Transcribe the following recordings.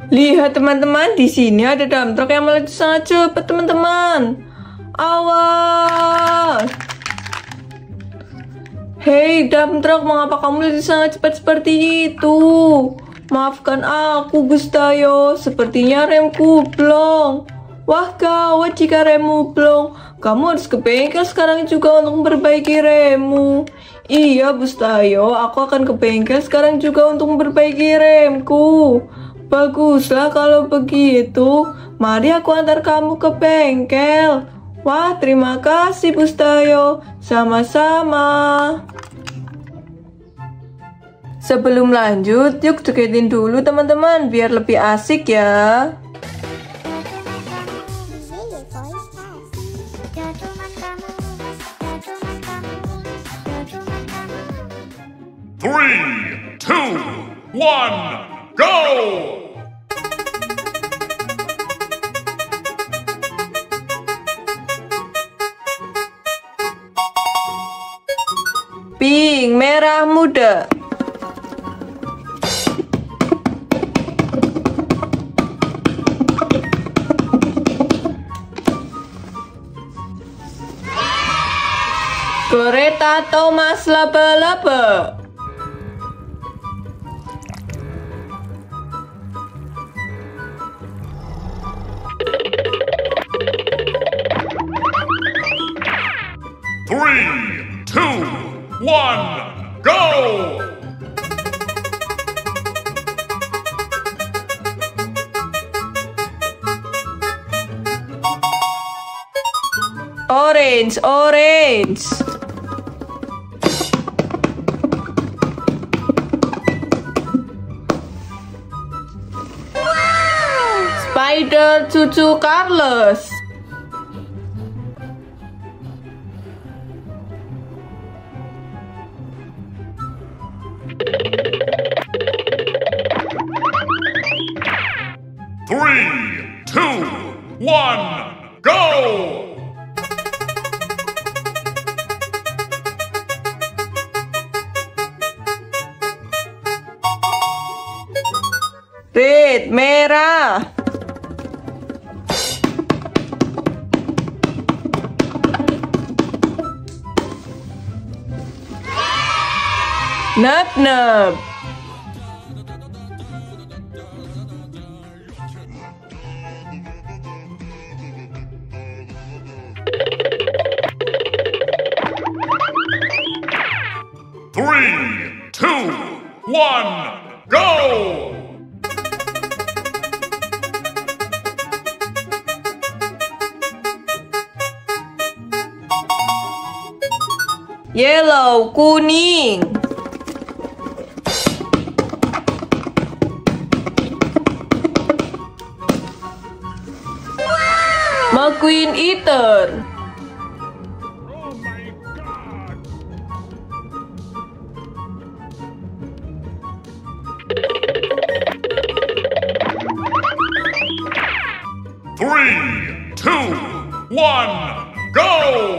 Lihat teman-teman, di sini ada dump truck yang melaju sangat cepat teman-teman. Awas! Hei dump truck, mengapa kamu melaju sangat cepat seperti itu? Maafkan aku Gustayo, sepertinya remku blong. Wah gawat jika remmu blong. Kamu harus ke bengkel sekarang juga untuk memperbaiki remmu. Iya Gustayo, aku akan ke bengkel sekarang juga untuk memperbaiki remku. Baguslah kalau begitu. Mari aku antar kamu ke bengkel. Wah, terima kasih Bustayo. Sama-sama. Sebelum lanjut, yuk jogetin dulu teman-teman biar lebih asik ya. Three, two, one, go! Pink, merah muda. KeretaThomas laba-laba. Three, two, one, go! Orange, orange. Spider cucu Carlos. Three, two, one, go! Red, merah. Nabnab. Three, two, one, go! Yellow, kuning. Mcqueen eater. Three, two, one, go!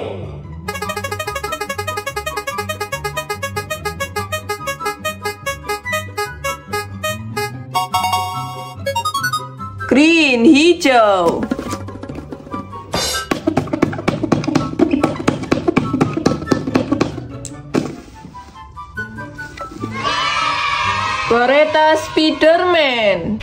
Green, hijau. Kereta Spiderman.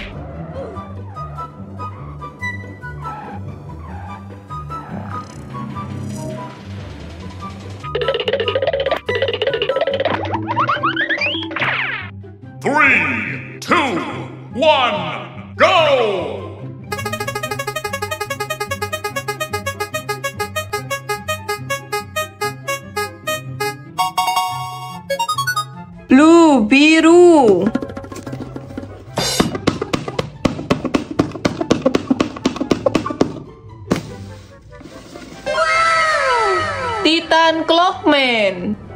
Three, two, one, go! Blue, biru. TitanClockman.